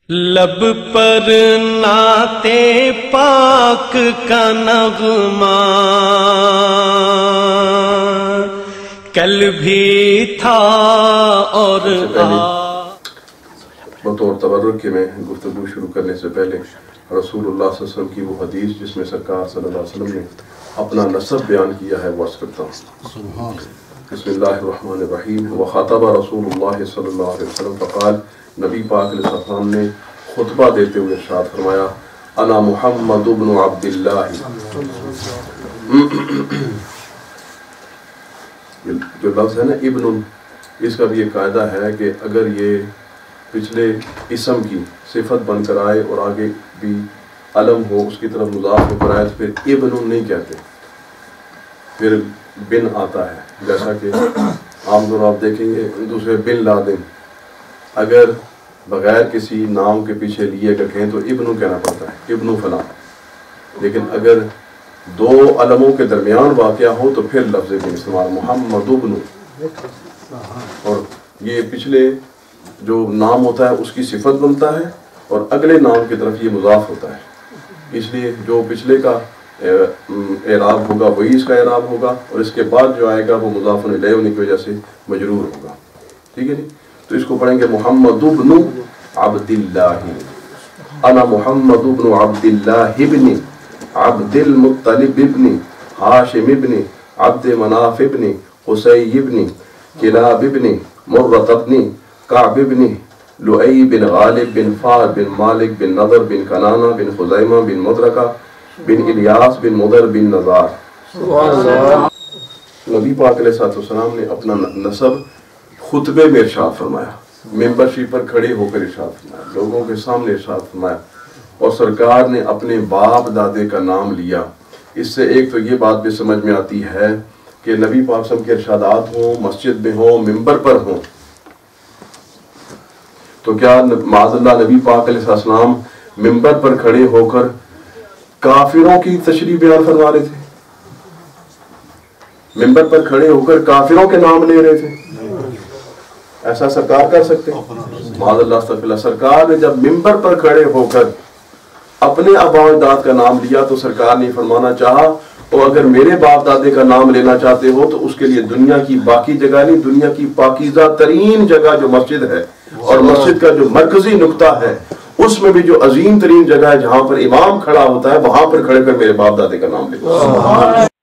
لب پر نعت پاک کا نغمہ کل بھی تھا اور بطور تبرک کے میں گفتگو شروع کرنے سے پہلے رسول اللہ صلی اللہ علیہ وسلم کی وہ حدیث جس میں سرکار صلی اللہ علیہ وسلم نے اپنا نسب بیان کیا ہے وہ عرض کرتا ہوں۔ بسم اللہ الرحمن الرحیم۔ وخاطب رسول اللہ صلی اللہ علیہ وسلم فقال، نبی پاک علیہ السلام نے خطبہ دیتے ہوئے ارشاد فرمایا، انا محمد بن عبداللہ۔ جو لفظ ہے نا ابن، اس کا بھی ایک قاعدہ ہے کہ اگر یہ پچھلے اسم کی صفت بن کر آئے اور آگے بھی علم ہو، اس کی طرف مضاف ہو کر آئے، تو پھر ابن نہیں کہتے، پھر بن آتا ہے۔ جیسا کہ عام طور آپ دیکھیں گے دوسرے بن لادن، اگر بغیر کسی نام کے پیچھے لیے اگر کہیں تو ابن کہنا پڑتا ہے، ابن فلاں۔ لیکن اگر دو علموں کے درمیان واقعہ ہو تو پھر لفظ بن استعمال، محمد ابن، اور یہ پچھلے جو نام ہوتا ہے اس کی صفت بنتا ہے اور اگلے نام کی طرف یہ مضاف ہوتا ہے، اس لیے جو پچھلے کا اعراب ہوگا وہی اس کا اعراب ہوگا، اور اس کے بعد جو آئے گا وہ مضاف الیہ ہونے کی وجہ سے مجرور ہوگا۔ ٹھیک ہے جی، تو اس کو پڑھیں گے محمد ابن عبداللہ، انا محمد ابن عبداللہ ابن عبد المطلب ابن ہاشم ابن عبد مناف ابن حسین ابن کلاب ابن مرۃ ابن کعب ابن لؤی بن غالب بن فار بن مالک بن نضر بن کنانہ بن خزیمہ بن مدرکہ بن الیاس بن مدر بن نزار۔ نبی پاک علیہ السلام نے اپنا نسب خطبے میں ارشاد فرمایا، ممبر شریف پر کھڑے ہو کر ارشاد فرمایا، لوگوں کے سامنے ارشاد فرمایا، اور سرکار نے اپنے باپ دادے کا نام لیا۔ اس سے ایک تو یہ بات بھی سمجھ میں آتی ہے کہ نبی پاک صلی اللہ علیہ وسلم کے ارشادات ہوں، مسجد میں ہوں، ممبر پر ہوں، تو کیا معاذ اللہ نبی پاک علیہ السلام ممبر پر کھڑے ہو کر کافروں کی تشریح بیان فرما رہے تھے؟ ممبر پر کھڑے ہو کر کافروں کے نام لے رہے تھے؟ ایسا سرکار کر سکتے؟ معاذ اللہ استغفر اللہ۔ سرکار نے جب ممبر پر کھڑے ہو کر اپنے آباء و اجداد کا نام لیا تو سرکار نے فرمانا چاہا، اور اگر میرے باپ دادے کا نام لینا چاہتے ہو تو اس کے لیے دنیا کی باقی جگہ نہیں، دنیا کی پاکیزہ ترین جگہ جو مسجد ہے اور مسجد کا جو مرکزی نقطہ ہے، اس میں بھی جو عظیم ترین جگہ ہے جہاں پر امام کھڑا ہوتا ہے، وہاں پر کھڑے کر میرے باپ دادے کا نام لے۔